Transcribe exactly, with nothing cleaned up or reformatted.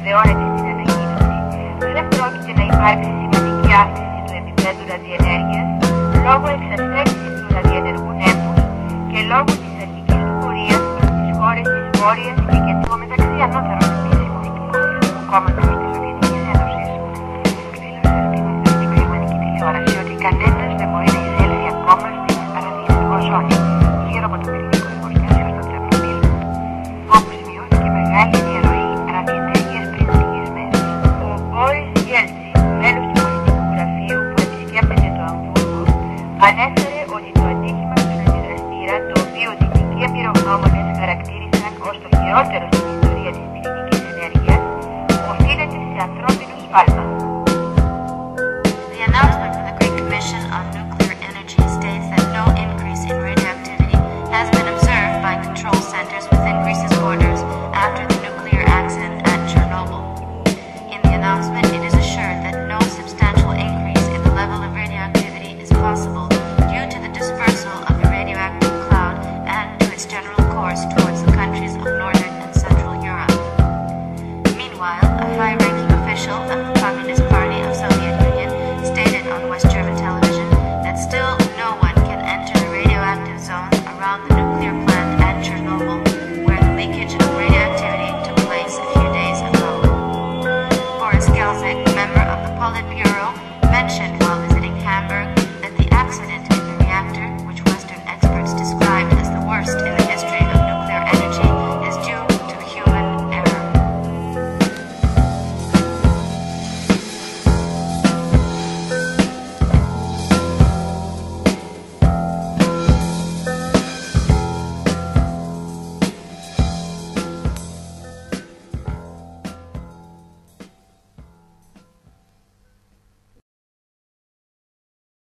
επαναβεβαιώνεται στην ανακοίνωση, δεν πρόκειται να υπάρξει σημαντική αύξηση του επίπεδου ραδιενέργειας λόγω εξασθένησης του ραδιενεργού νέφους και λόγω της αρχικής του πορείας προς τις χώρες της Βόρειας και Κεντρικού μεταξύ ανώτερων επίσημων του κόμματος της Σοβιετικής Ένωσης. Δήλωσε στην γερμανική τηλεόραση ότι κανένας δεν μπορεί να εισέλθει ακόμα στην ραδιενεργό ζώνη γύρω από το πυρηνικό εργοστάσιο στο Τσερνομπίλ, όπου σημειώθηκε μεγάλη διαρροή ραδιενέργειας πριν λίγες μέρες. Ο Μπόρις Γέλτσιν, μέλος του πολιτικού γραφείου που επισκέπτεται το Αμβούργο, ανέφερε ότι το ατύχημα του αντιδραστήρα, το οποίο δυτικοί εμπειρογνώμονες χαρακτήρισαν ως το χειρότερο στην ιστορία της πυρηνικής ενέργειας, οφείλεται σε ανθρώπινο σφάλμα. The announcement from the Greek Commission on Nuclear Energy states that no increase in radioactivity has been observed by control centers within Greece's borders after the nuclear accident at Chernobyl. In the announcement, it is assured that no substantial increase in the level of radioactivity is possible due to the dispersal of the radioactive cloud and to its general course towards the